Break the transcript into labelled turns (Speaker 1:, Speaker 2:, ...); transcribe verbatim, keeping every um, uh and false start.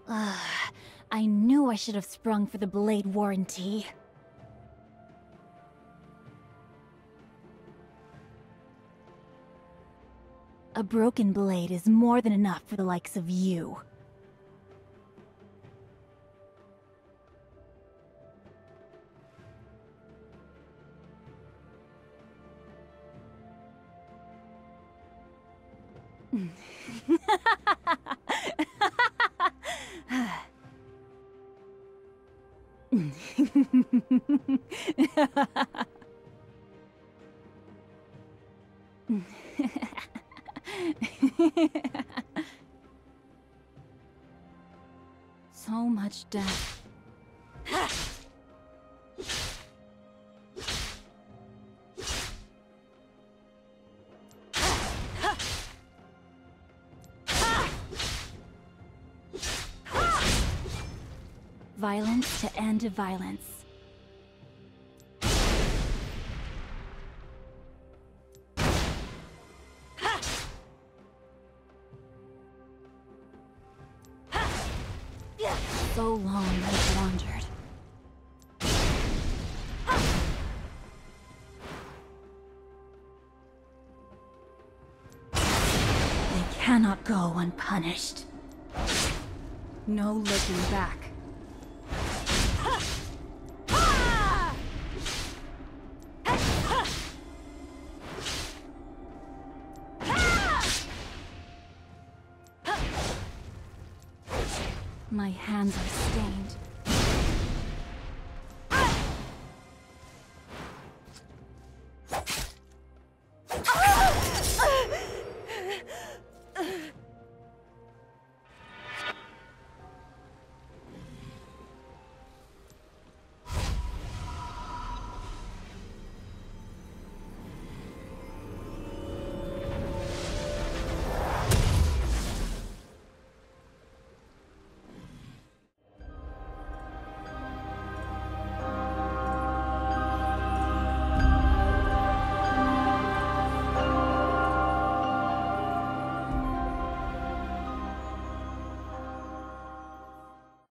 Speaker 1: Ugh, I knew I should have sprung for the blade warranty. A broken blade is more than enough for the likes of you. So much death. Violence to end violence. So long I've wandered. They cannot go unpunished. No looking back. My hands are stained.